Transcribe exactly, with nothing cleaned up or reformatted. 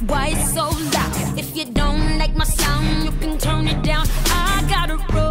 why it's so loud. If you don't like my sound, you can turn it down. I got a road